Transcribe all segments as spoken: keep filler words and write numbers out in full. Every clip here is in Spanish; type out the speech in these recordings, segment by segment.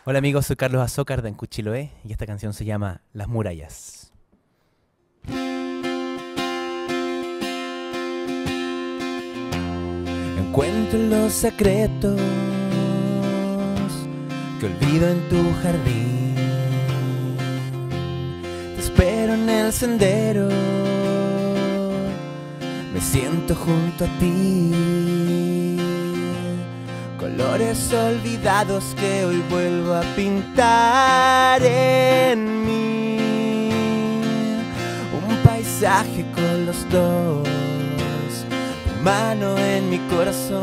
Hola amigos, soy Carlos Azócar de Encuchiloé y esta canción se llama Las Murallas. Encuentro los secretos que olvido en tu jardín. Te espero en el sendero, me siento junto a ti. Colores olvidados que hoy vuelvo a pintar en mí. Un paisaje con los dos, tu mano en mi corazón.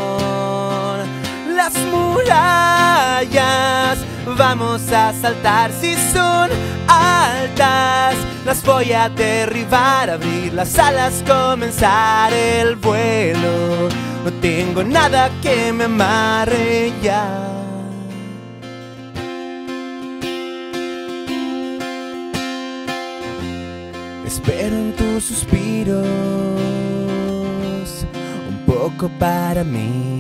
Las murallas vamos a saltar, si son altas las voy a derribar, abrir las alas, comenzar el vuelo. No tengo nada que me amarre ya. Espero en tus suspiros, un poco para mí.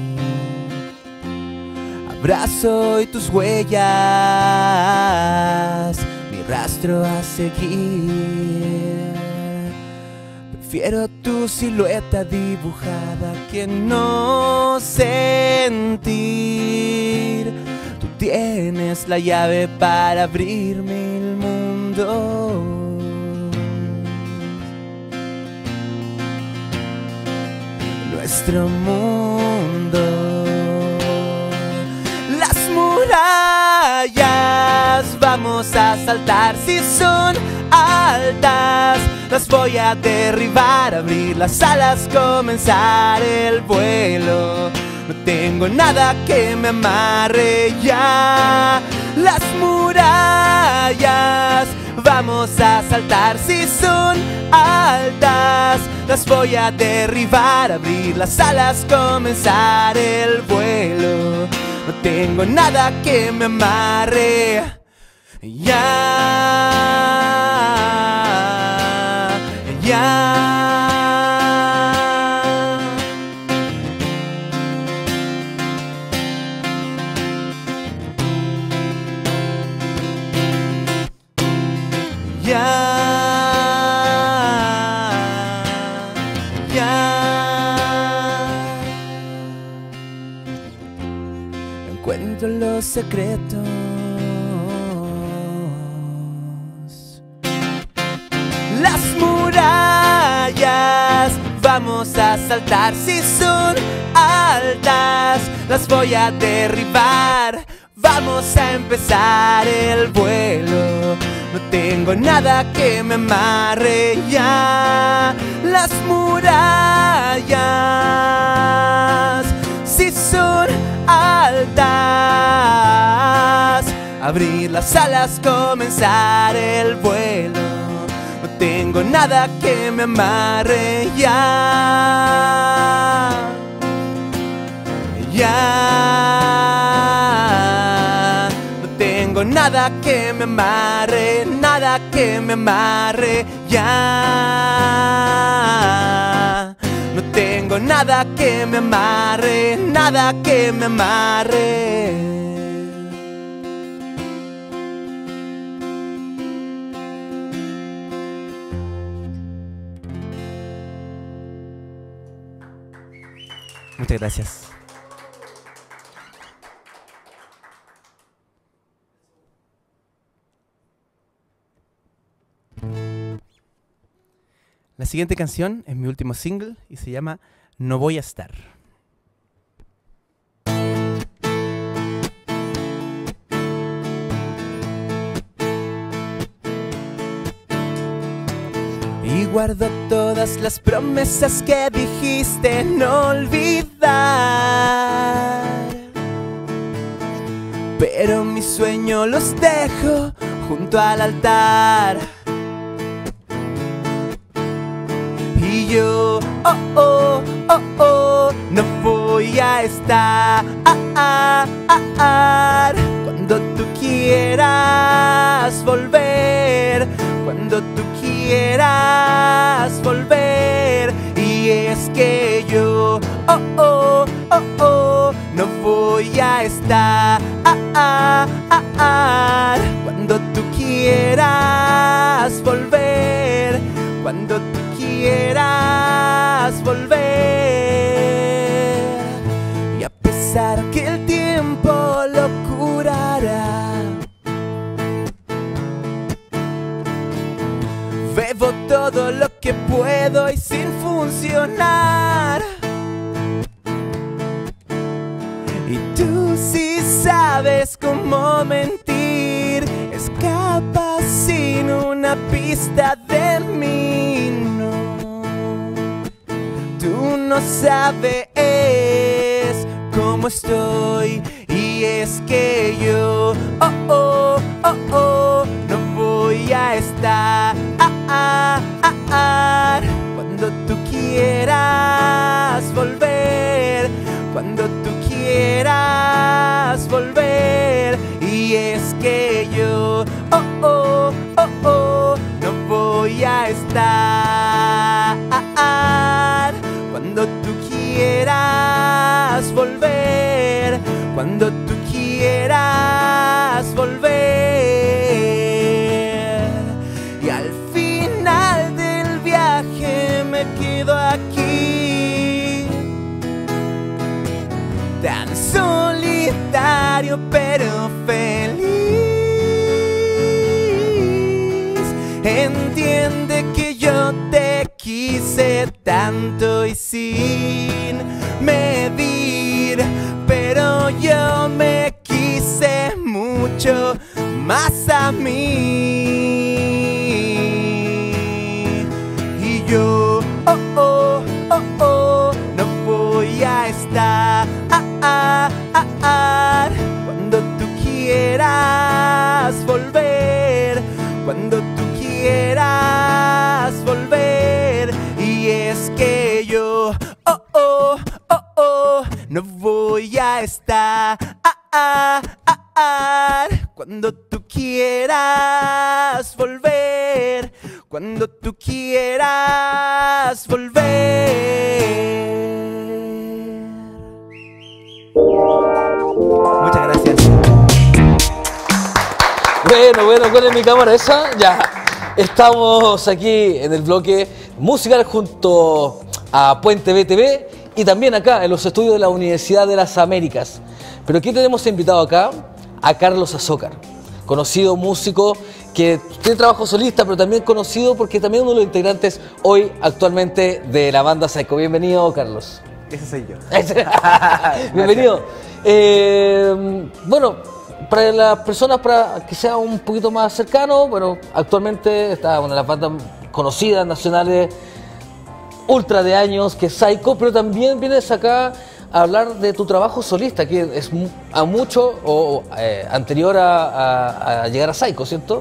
Abrazo y tus huellas, mi rastro a seguir. Prefiero tu silueta dibujada que no sentir. Tú tienes la llave para abrir mil mundos. Nuestro mundo. Las murallas vamos a saltar, si son altas las voy a derribar, abrir las alas, comenzar el vuelo. No tengo nada que me amarre ya. Las murallas vamos a saltar, si son altas las voy a derribar, abrir las alas, comenzar el vuelo. No tengo nada que me amarre ya, ya. Ya, ya. Encuentro los secretos. Las murallas vamos a saltar, si son altas las voy a derribar. Vamos a empezar el vuelo. No tengo nada que me amarre ya. Las murallas, si son altas, abrir las alas, comenzar el vuelo. No tengo nada que me amarre ya, ya. No tengo nada que me amarre, nada que me amarre ya. No tengo nada que me amarre, nada que me amarre. Muchas gracias. La siguiente canción es mi último single y se llama No Voy a Estar. Y guardo todas las promesas que dijiste no olvidar, pero mi sueño los dejo junto al altar. Y yo, oh, oh, oh, oh, no voy a estar cuando tú quieras volver, cuando tú quieras volver. Y es que yo, oh, oh, oh, oh, no voy a estar. Cuando tú quieras volver, cuando tú quieras volver. Y a pesar que el tiempo lo curará, bebo todo lo que puedo y sin funcionar. Y tú sí sabes cómo mentir, escapas sin una pista de mí, no. Tú no sabes cómo estoy, y es que yo, oh, oh, oh, oh, no voy a estar. Cuando tú quieras volver, cuando tú quieras volver. Y es que yo, oh, oh, oh, oh, no voy a estar. Cuando tú quieras volver, cuando tú quieras volver. Y al final del viaje me quedo aquí, tan solitario pero feliz. Entiende que yo te quise tanto y sin medir, pero yo me quise mucho más a mí. Y yo, oh, oh, oh, oh, no voy a estar. Cuando tú quieras volver, cuando tú quieras volver. Y es que yo, oh, oh, oh, oh, no voy a estar. Cuando tú quieras volver, cuando tú quieras volver. Muchas gracias. Bueno, bueno, ¿cuál es mi cámara esa? Ya, estamos aquí en el bloque musical junto a Puente B T V y también acá en los estudios de la Universidad de las Américas. Pero ¿quién tenemos invitado acá? A Carlos Azócar, conocido músico que tiene trabajo solista, pero también conocido porque también uno de los integrantes hoy actualmente de la banda Psycho. Bienvenido, Carlos. Ese soy yo. Bienvenido. Eh, bueno, para las personas, para que sea un poquito más cercano, bueno, actualmente está una de las bandas conocidas, nacionales, ultra de años, que es Psycho, pero también vienes acá a hablar de tu trabajo solista, que es a mucho o eh, anterior a, a, a llegar a Psycho, ¿cierto?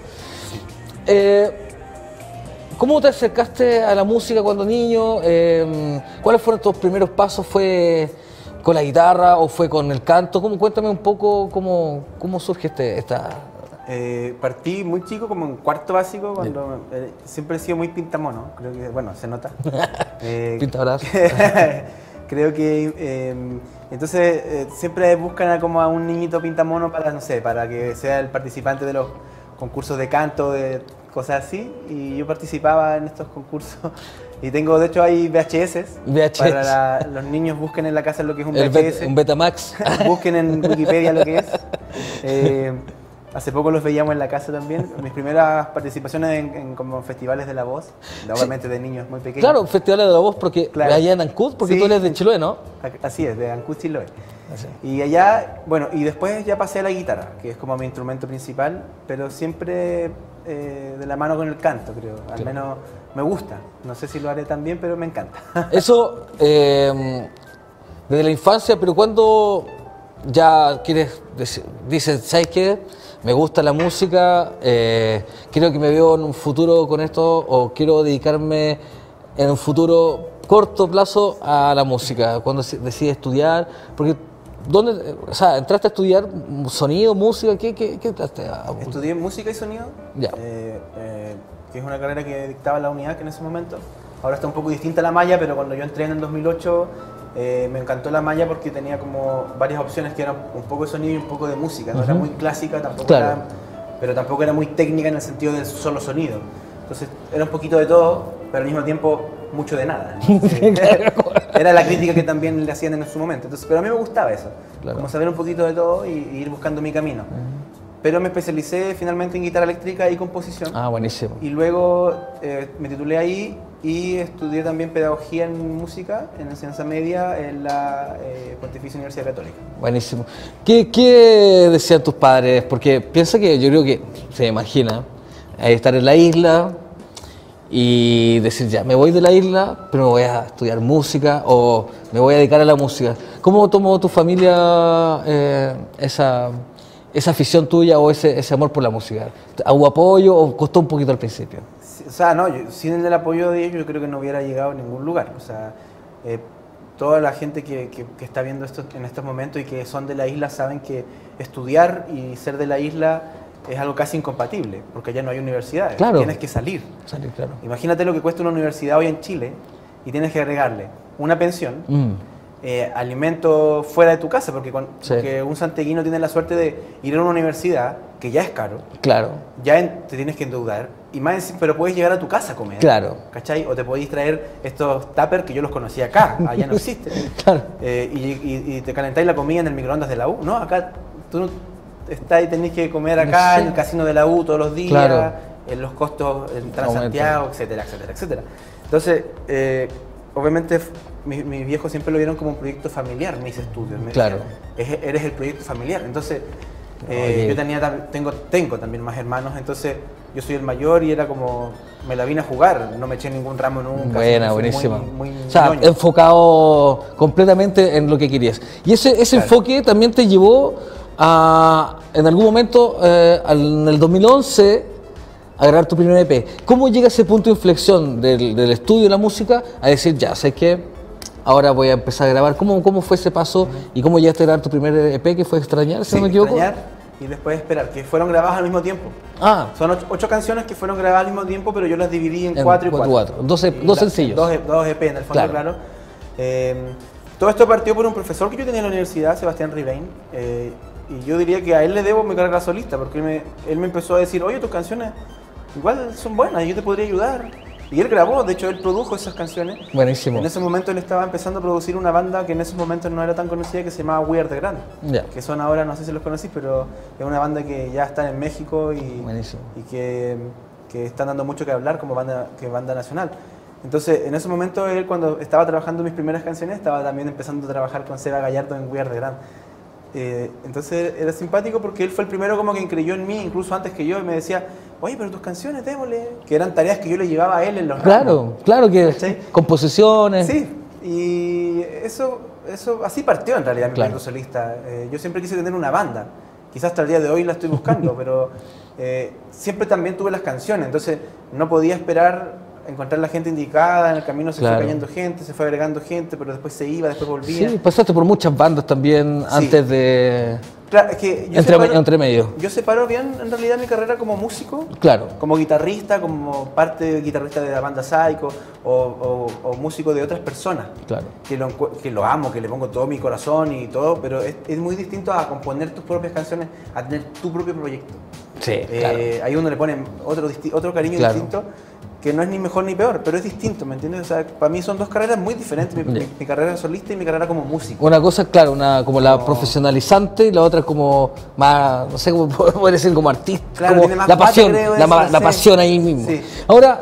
Eh, ¿Cómo te acercaste a la música cuando niño? Eh, ¿Cuáles fueron tus primeros pasos? ¿Fue con la guitarra o fue con el canto? ¿Cómo, cuéntame un poco cómo, cómo surge este, esta... Eh, partí muy chico, como en cuarto básico, cuando eh, siempre he sido muy pintamono, creo que, bueno, se nota. Eh, Pintabrazo. Creo que, eh, entonces, eh, siempre buscan a, como a un niñito pintamono para, no sé, para que sea el participante de los concursos de canto, de cosas así, y yo participaba en estos concursos. Y tengo, de hecho, hay V H S. V H S. Para la, los niños busquen en la casa lo que es un V H S. Bet, un Betamax. Busquen en Wikipedia lo que es. Eh, hace poco los veíamos en la casa también. Mis primeras participaciones en, en como festivales de la voz, obviamente de niños muy pequeños. Claro, festivales de la voz, porque claro. Allá en Ancud, porque sí, tú eres de Chiloé, ¿no? Así es, de Ancud, Chiloé. Así. Y allá, bueno, y después ya pasé a la guitarra, que es como mi instrumento principal, pero siempre eh, de la mano con el canto, creo. Al claro. menos me gusta. No sé si lo haré también, pero me encanta. Eso eh, desde la infancia, pero cuando ya quieres decir, dices, ¿sabes qué? Me gusta la música, eh, creo que me veo en un futuro con esto, o quiero dedicarme en un futuro corto plazo a la música. Cuando decides estudiar, porque ¿dónde, o sea, entraste a estudiar sonido, música? ¿Qué, qué, qué entraste a...? Estudié música y sonido, ya. Eh, eh, que es una carrera que dictaba la unidad que en ese momento. Ahora está un poco distinta la malla, pero cuando yo entré en el dos mil ocho eh, me encantó la malla porque tenía como varias opciones que eran un poco de sonido y un poco de música. No uh-huh. era muy clásica, tampoco claro. era, pero tampoco era muy técnica en el sentido del solo sonido. Entonces era un poquito de todo, pero al mismo tiempo mucho de nada. Era la crítica que también le hacían en su momento. Entonces, pero a mí me gustaba eso, claro. como saber un poquito de todo y, y ir buscando mi camino. Uh-huh. Pero me especialicé finalmente en guitarra eléctrica y composición. Ah, buenísimo. Y luego eh, me titulé ahí y estudié también pedagogía en música, en enseñanza media, en la eh, Pontificia Universidad Católica. Buenísimo. ¿Qué, qué decían tus padres? Porque piensa que yo creo que se imagina eh, estar en la isla y decir, ya, me voy de la isla, pero me voy a estudiar música o me voy a dedicar a la música. ¿Cómo tomó tu familia eh, esa... esa afición tuya o ese, ese amor por la música? ¿Hubo apoyo o costó un poquito al principio? Sí, o sea, no, yo, sin el apoyo de ellos yo creo que no hubiera llegado a ningún lugar. O sea, eh, toda la gente que, que, que está viendo esto en estos momentos y que son de la isla saben que estudiar y ser de la isla es algo casi incompatible, porque allá no hay universidades, claro. tienes que salir. salir claro. Imagínate lo que cuesta una universidad hoy en Chile y tienes que agregarle una pensión, mm. Eh, alimento fuera de tu casa, porque, con, sí. porque un santiaguino tiene la suerte de ir a una universidad que ya es caro, claro. ya en, te tienes que endeudar, y más, pero puedes llegar a tu casa a comer, claro. ¿cachai? O te podéis traer estos tuppers que yo los conocí acá, allá no existen, claro. eh, y, y, y te calentáis la comida en el microondas de la U, no, acá tú no estás y tenés que comer acá, sí. en el casino de la U todos los días, claro. en los costos en Transantiago, etcétera, etcétera, etcétera. Entonces, eh, obviamente mis, mis viejos siempre lo vieron como un proyecto familiar, mis estudios. Me claro. decían, eres el proyecto familiar. Entonces, eh, yo tenía, tengo, tengo también más hermanos, entonces yo soy el mayor y era como, me la vine a jugar, no me eché ningún ramo nunca. Buena, buenísima. Muy, muy o sea, ñoño. Enfocado completamente en lo que querías. Y ese, ese claro. enfoque también te llevó a, en algún momento, eh, en el dos mil once, a grabar tu primer E P. ¿Cómo llega ese punto de inflexión del, del estudio de la música a decir, ya, sé que ahora voy a empezar a grabar? ¿Cómo, cómo fue ese paso uh-huh. y cómo llegaste a grabar tu primer E P, que fue Extrañar, si sí, no me equivoco? Extrañar y después Esperar, que fueron grabadas al mismo tiempo. Ah. Son ocho, ocho canciones que fueron grabadas al mismo tiempo, pero yo las dividí en, en cuatro y cuatro. cuatro. Dos, e, dos la, sencillos. Dos, dos E P en el fondo, claro. claro. Eh, todo esto partió por un profesor que yo tenía en la universidad, Sebastián Ribein, eh, y yo diría que a él le debo mi carrera solista, porque él me, él me empezó a decir, oye, tus canciones igual son buenas y yo te podría ayudar. Y él grabó, de hecho él produjo esas canciones. Buenísimo. En ese momento él estaba empezando a producir una banda que en esos momentos no era tan conocida, que se llamaba We Are The Grand. Yeah. Que son ahora, no sé si los conocís, pero es una banda que ya está en México y, y que, que están dando mucho que hablar como banda, que banda nacional. Entonces, en ese momento él, cuando estaba trabajando mis primeras canciones, estaba también empezando a trabajar con Seba Gallardo en We Are The Grand. Eh, entonces era simpático porque él fue el primero como que creyó en mí, incluso antes que yo, y me decía, oye, pero tus canciones, démosle, que eran tareas que yo le llevaba a él en los Claro, ramos. claro, que ¿sí? composiciones. Sí, y eso, eso así partió en realidad mi claro. proyecto solista. Eh, yo siempre quise tener una banda, quizás hasta el día de hoy la estoy buscando, pero eh, siempre también tuve las canciones, entonces no podía esperar encontrar la gente indicada, en el camino se claro. fue cayendo gente, se fue agregando gente, pero después se iba, después volvía. Sí, pasaste por muchas bandas también sí. antes de... Claro, es que yo entre, separo, entre medio. Yo separo bien en realidad mi carrera como músico, claro. como guitarrista, como parte de guitarrista de la banda Psycho o, o, o músico de otras personas. Claro. Que lo, que lo amo, que le pongo todo mi corazón y todo, pero es, es muy distinto a componer tus propias canciones, a tener tu propio proyecto. Sí, eh, claro. Ahí uno le pone otro, otro cariño claro. distinto, que no es ni mejor ni peor, pero es distinto, ¿me entiendes? O sea, para mí son dos carreras muy diferentes, mi, mi, mi carrera solista y mi carrera como músico. Una cosa, claro, una como la como... profesionalizante y la otra como más, no sé cómo puede ser, como artista, claro, como más la pasión, creo, la, la, la pasión ahí mismo. Sí. Ahora,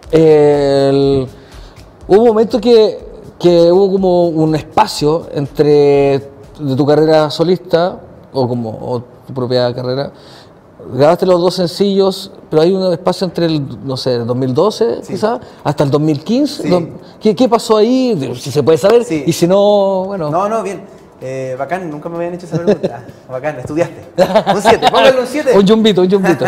eh, el, hubo un momento que, que hubo como un espacio entre de tu carrera solista o como o tu propia carrera. Grabaste los dos sencillos, pero hay un espacio entre el, no sé, el dos mil doce sí. quizás, hasta el dos mil quince. Sí. ¿Qué, ¿Qué pasó ahí? Si se puede saber, sí. y si no, bueno. No, no, bien. Eh, bacán, nunca me habían hecho esa pregunta. Bacán, estudiaste. Un siete, póngale un siete. Un jumbito, un jumbito.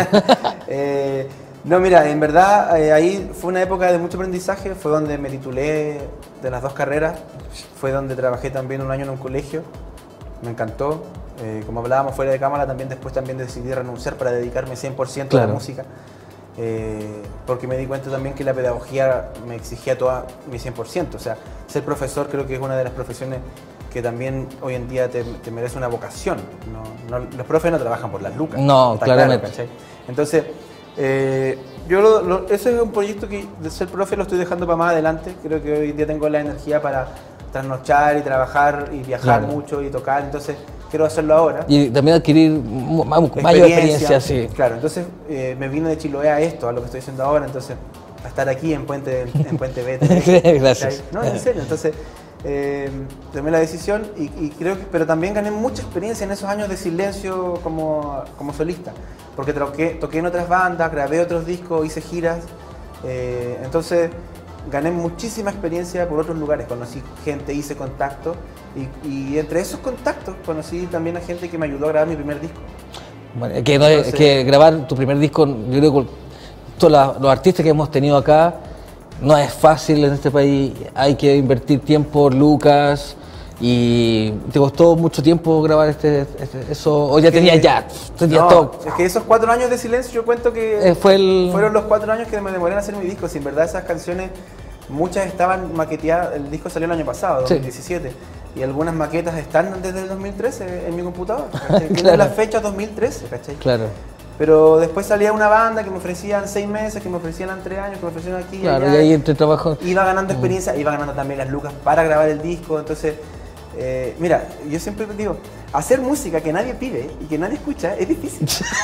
eh, no, mira, en verdad eh, ahí fue una época de mucho aprendizaje, fue donde me titulé de las dos carreras, fue donde trabajé también un año en un colegio, me encantó. Eh, como hablábamos fuera de cámara, también después también decidí renunciar para dedicarme cien por ciento claro. a la música. eh, porque me di cuenta también que la pedagogía me exigía toda mi cien por ciento. O sea, ser profesor creo que es una de las profesiones que también hoy en día te, te merece una vocación. No, no, los profes no trabajan por las lucas. No, claramente. Claro, ¿cachai? Entonces, eh, yo lo, lo, ese es un proyecto que de ser profe lo estoy dejando para más adelante. Creo que hoy en día tengo la energía para trasnochar y trabajar y viajar Claro. mucho y tocar, entonces quiero hacerlo ahora. Y también adquirir mu- ma- mayor experiencia, sí. Claro, entonces eh, me vine de Chiloé a esto, a lo que estoy haciendo ahora, entonces a estar aquí en Puente, en Puente B. Gracias. No, en serio, entonces eh, tomé la decisión y, y creo que, pero también gané mucha experiencia en esos años de silencio como, como solista, porque toqué, toqué en otras bandas, grabé otros discos, hice giras, eh, entonces gané muchísima experiencia por otros lugares, conocí gente, hice contactos y, y entre esos contactos conocí también a gente que me ayudó a grabar mi primer disco. Bueno, que, no es- Entonces- que grabar tu primer disco, yo creo que todos la- los artistas que hemos tenido acá, no es fácil en este país, hay que invertir tiempo, lucas, y te costó mucho tiempo grabar este, este- eso, o ya Que- tenías ya, tenías no, todo. es que esos cuatro años de silencio yo cuento que Eh, fue el- fueron los cuatro años que me demoré en hacer mi disco. Si en verdad esas canciones, muchas estaban maqueteadas, el disco salió el año pasado, Sí. dos mil diecisiete, y algunas maquetas están desde el dos mil trece en mi computador. ¿Cachai? Tienen Claro. las fechas dos mil trece, ¿cachai? Claro, Pero después salía una banda que me ofrecían seis meses, que me ofrecían tres años, que me ofrecían aquí y claro, allá. y ahí entre trabajo. Iba ganando experiencia, iba ganando también las lucas para grabar el disco, entonces, eh, mira, yo siempre digo, hacer música que nadie pide y que nadie escucha es difícil.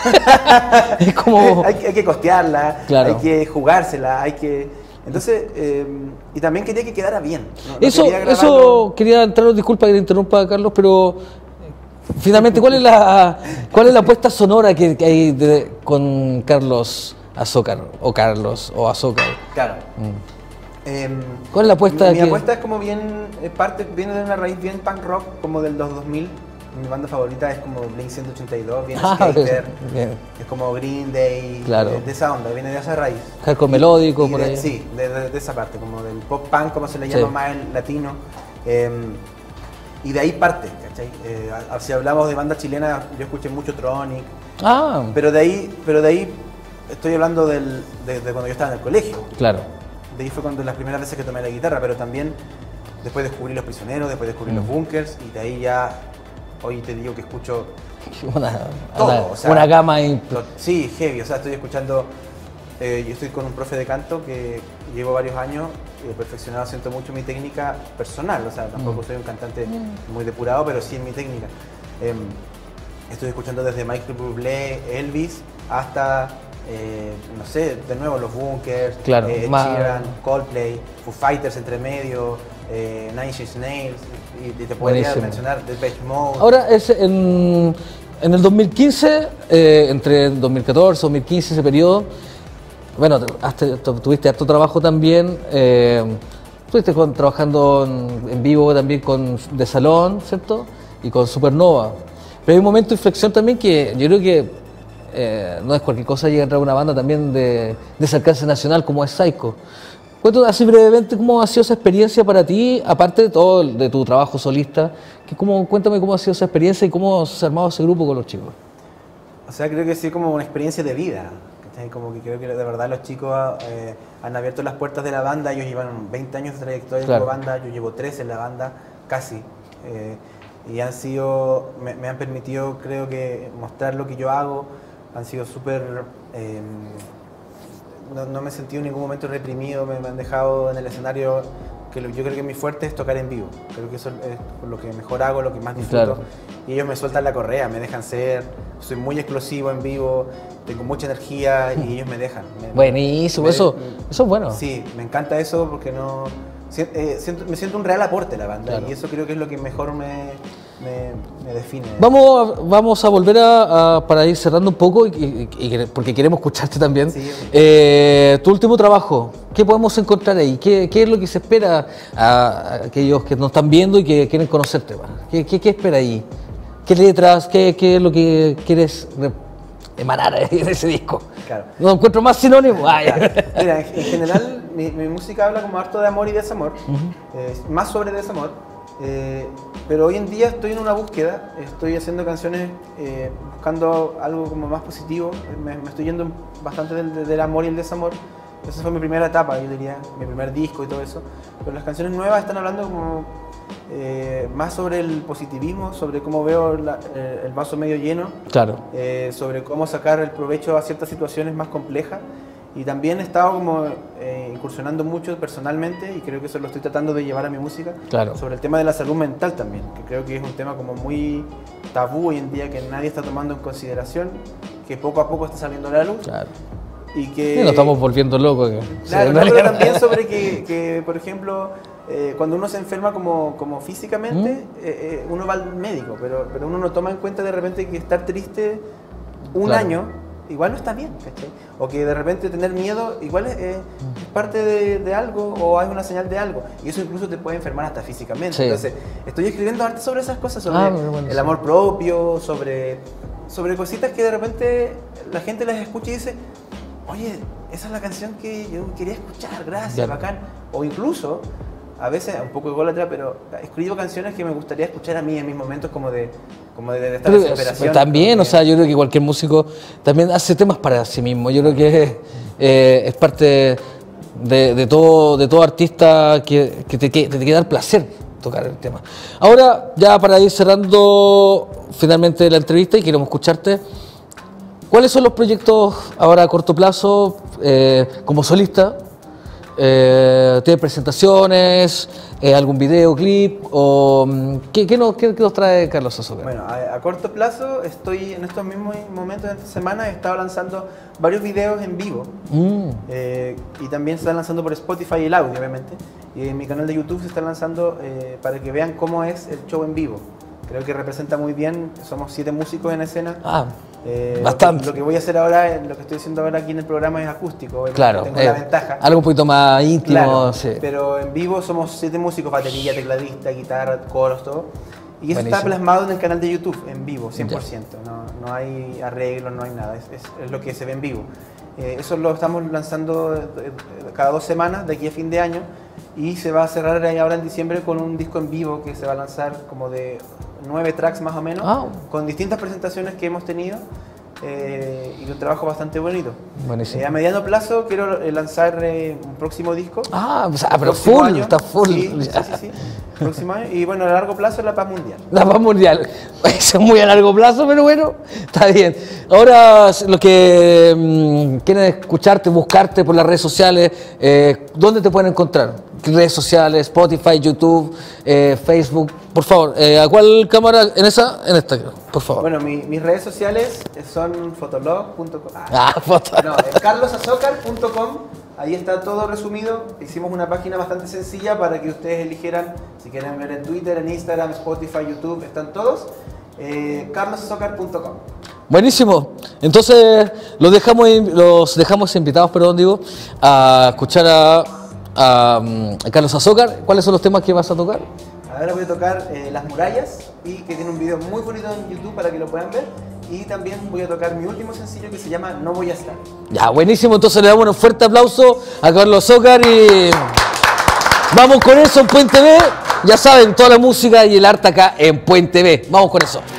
Es como. hay, que- hay que costearla, Claro. hay que jugársela, hay que... Entonces, eh, y también quería que quedara bien. No- no Eso, quería eso grabarlo- quería entrar, disculpa que te interrumpa, Carlos, pero eh, finalmente, ¿cuál es la cuál es la apuesta sonora que, que hay de- con Carlos Azócar, o Carlos, o Azócar? Claro. Mm. Em, ¿Cuál es la apuesta Mi, mi que- apuesta es como bien, eh, parte, viene de una raíz bien punk rock, como del los dos mil. Mi banda favorita es como Blink ciento ochenta y dos, bien Ah, skater, bien. es como Green Day, Claro. de, de esa onda, viene de esa raíz. Hardcore melódico, Y por de- ahí. Sí, de, de- de esa parte, como del pop punk, como se le Sí. llama más en latino. Em, y de ahí parte, ¿cachai? Eh, a- si hablamos de bandas chilenas, yo escuché mucho Tronic, Ah, pero de ahí, pero de ahí estoy hablando del, de, de cuando yo estaba en el colegio. claro. De ahí fue cuando las primeras veces que tomé la guitarra, pero también después descubrí Los Prisioneros, después descubrí Mm. Los Bunkers y de ahí ya, hoy te digo que escucho Una, todo. una, o sea, una gama y lo- sí, heavy, o sea, estoy escuchando, eh, yo estoy con un profe de canto que llevo varios años, he perfeccionado, siento mucho mi técnica personal, o sea, tampoco soy un cantante muy depurado, pero sí en mi técnica. Em, estoy escuchando desde Michael Bublé, Elvis, hasta... Eh, no sé, de nuevo los Bunkers, Claro, eh, Ed más- Sheeran, Coldplay, Foo Fighters entre medio, eh, Nine Inch Nails, y, y te podría Buenísimo. mencionar Depeche Mode. ahora es en, en el dos mil quince, eh, entre dos mil catorce y dos mil quince, ese periodo, bueno, te- hasta- tu- tuviste harto trabajo también, eh, estuviste con- trabajando en, en vivo también con De Salón, ¿cierto? Y con Supernova. Pero hay un momento de inflexión también que yo creo que eh, no es cualquier cosa llegar a entrar a una banda también de, de ese alcance nacional como es Psycho. Cuéntanos así brevemente cómo ha sido esa experiencia para ti, aparte de todo el- de tu trabajo solista, que cómo, cuéntame cómo ha sido esa experiencia y cómo se ha armado ese grupo con los chicos. O sea, creo que sí como una experiencia de vida. ¿Cachai? Como que creo que de verdad los chicos eh, han abierto las puertas de la banda. Ellos llevan veinte años de trayectoria Claro. como banda, yo llevo trece en la banda, casi. Eh, y han sido, me, me han permitido, creo que, mostrar lo que yo hago. Han sido súper... eh, no, no me he sentido en ningún momento reprimido, me, me han dejado en el escenario, que lo- yo creo que mi fuerte es tocar en vivo. Creo que eso es lo que mejor hago, lo que más disfruto. Claro. Y ellos me sueltan la correa, me dejan ser, soy muy explosivo en vivo, tengo mucha energía y ellos me dejan. Me- Buenísimo, me- eso, eso es bueno. Sí, me encanta eso porque no... si- eh, siento- me siento un real aporte a la banda Claro. y eso creo que es lo que mejor me, me, me define. Vamos a, vamos a volver a, a- para ir cerrando un poco, y, y- y quere- porque queremos escucharte también. Sí. Eh, tu último trabajo, ¿qué podemos encontrar ahí? ¿Qué, qué es lo que se espera a, a aquellos que nos están viendo y que quieren conocerte? ¿Va? ¿Qué, qué, qué espera ahí? ¿Qué letras? ¿Qué, qué es lo que quieres re- emanar en ese disco? Claro. No encuentro más sinónimos. Ah, ya. Mira, en, en general mi, mi música habla como harto de amor y desamor, eh, más sobre desamor, Eh, pero hoy en día estoy en una búsqueda, estoy haciendo canciones eh, buscando algo como más positivo, me, me estoy yendo bastante del, del amor y el desamor. Esa fue mi primera etapa, yo diría, mi primer disco y todo eso. Pero las canciones nuevas están hablando como eh, más sobre el positivismo, sobre cómo veo la, eh, el vaso medio lleno, Claro. eh, sobre cómo sacar el provecho a ciertas situaciones más complejas. Y también he estado como eh, incursionando mucho personalmente, y creo que eso lo estoy tratando de llevar a mi música, Claro. sobre el tema de la salud mental también, que creo que es un tema como muy tabú hoy en día, que nadie está tomando en consideración, que poco a poco está saliendo a la luz. Claro. Y que, Sí, nos estamos volviendo locos. que- claro, sí, no, en pero realidad- también sobre que, que, por ejemplo, eh, cuando uno se enferma como, como físicamente, ¿Mm? eh, eh, uno va al médico, pero, pero uno no toma en cuenta de repente que estar triste un Claro. año igual no está bien, ¿cachai? O que de repente tener miedo igual es, eh, es parte de, de algo, o hay una señal de algo, y eso incluso te puede enfermar hasta físicamente. Sí. Entonces, estoy escribiendo arte sobre esas cosas, sobre Ah, muy bueno, el sí. amor propio, sobre, sobre cositas que de repente la gente las escucha y dice, oye, esa es la canción que yo quería escuchar, gracias, Bien. bacán. O incluso, a veces, un poco ególatra, pero escribo canciones que me gustaría escuchar a mí en mis momentos como de, como de, de esta Pero, desesperación. también, como o que- sea, yo creo que cualquier músico también hace temas para sí mismo. Yo creo que es, eh, es parte de, de todo de todo artista que, que te, que te tiene que dar placer tocar el tema. Ahora, ya para ir cerrando finalmente la entrevista y queremos escucharte, ¿cuáles son los proyectos ahora a corto plazo eh, como solista? Eh, ¿Tiene presentaciones, eh, algún videoclip? O, mm, ¿qué, qué, nos, qué- qué nos trae Carlos Azócar? Bueno, a, a corto plazo estoy en estos mismos momentos de esta semana, he estado lanzando varios videos en vivo. Mm, Eh, y también se está lanzando por Spotify el audio, obviamente. Y en mi canal de YouTube se está lanzando eh, para que vean cómo es el show en vivo. Creo que representa muy bien, somos siete músicos en escena. ah, Eh, bastante. Lo que, lo que voy a hacer ahora, lo que estoy haciendo ahora aquí en el programa es acústico. obviamente claro. Tengo eh, la ventaja. algo un poquito más íntimo. Claro, Sí. pero en vivo somos siete músicos, batería, tecladista, guitarra, coros, todo. Y eso está Buenísimo. plasmado en el canal de YouTube, en vivo, cien por ciento. No, no hay arreglos, no hay nada, es, es- es lo que se ve en vivo. Eh, eso lo estamos lanzando eh, eh, cada dos semanas, de aquí a fin de año, y se va a cerrar ahí ahora en diciembre con un disco en vivo que se va a lanzar como de nueve tracks más o menos, Ah. con distintas presentaciones que hemos tenido. Eh, y un trabajo bastante bonito. Buenísimo. Eh, a mediano plazo quiero eh, lanzar eh, un próximo disco. Ah, o sea, El pero próximo full, año. está full. Sí, sí, Ya. sí, sí. Próximo año. Y bueno, a largo plazo la paz mundial. La paz mundial. Eso es muy a largo plazo, pero bueno, está bien. Ahora, los que mm, quieren escucharte, buscarte por las redes sociales, eh, ¿dónde te pueden encontrar? Redes sociales, Spotify, YouTube, eh, Facebook. Por favor, eh, ¿a cuál cámara? ¿En esa? En esta, por favor. Bueno, mi- mis redes sociales son fotolog punto com. Ah, Ah, foto. no, es carlos azócar punto com. Ahí está todo resumido. Hicimos una página bastante sencilla para que ustedes eligieran, si quieren ver en Twitter, en Instagram, Spotify, YouTube, están todos. Eh, carlos azócar punto com. Buenísimo. Entonces, los dejamos, in- los dejamos invitados, perdón, digo, a escuchar a, a, mm, a Carlos Azócar. ¿Cuáles son los temas que vas a tocar? Ahora voy a tocar eh, Las Murallas, y que tiene un video muy bonito en YouTube para que lo puedan ver. Y también voy a tocar mi último sencillo que se llama No Voy a Estar. Ya, buenísimo. Entonces le damos un fuerte aplauso a Carlos Azócar y vamos con eso en Puente B. Ya saben, toda la música y el arte acá en Puente B. Vamos con eso.